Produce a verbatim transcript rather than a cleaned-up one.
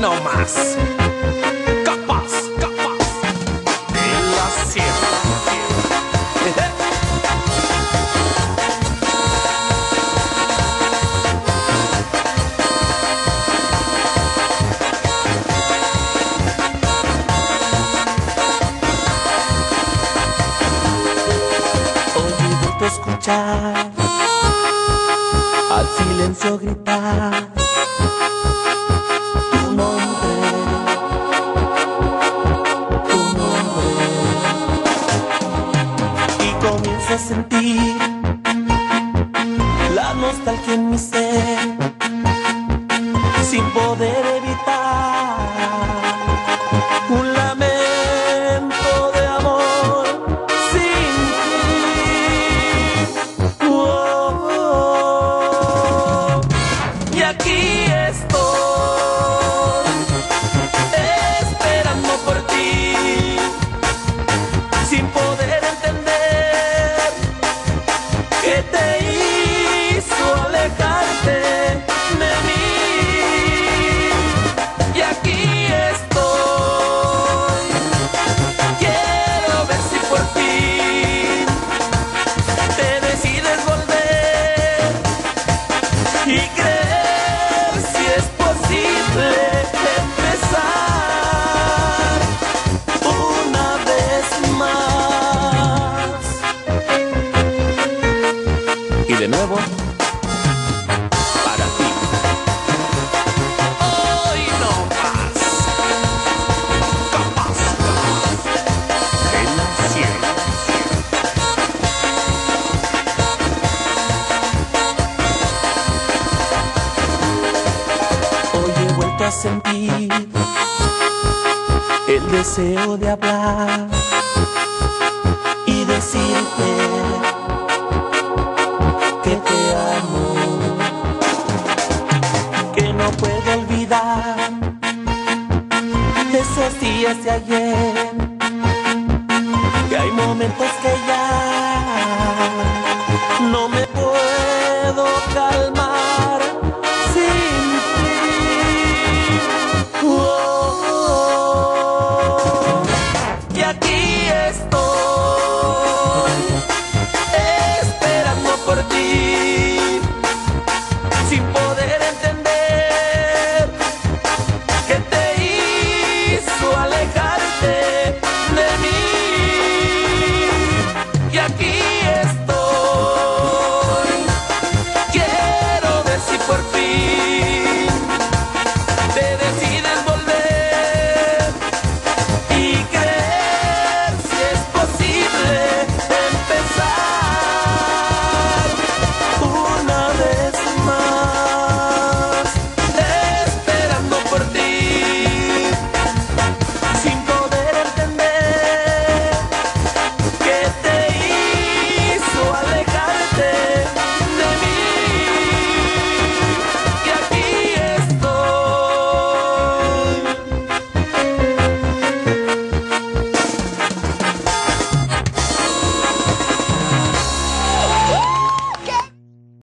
no más. Capaz, capaz de la sierra. Escuchar al silencio gritar tu nombre, tu nombre, y comienzo a sentir la nostalgia en mi ser sin poder evitar un lamento de amor sin aquí estoy esperando por ti, sin poder entender qué te hizo alejarte de mí. Y aquí estoy, quiero ver si por fin te decides volver y creer es posible empezar una vez más. Y de nuevo, para ti. Hoy no más. Capaz, capaz de la sierra. A sentir el deseo de hablar y decirte que te amo, que no puedo olvidar esos días de ayer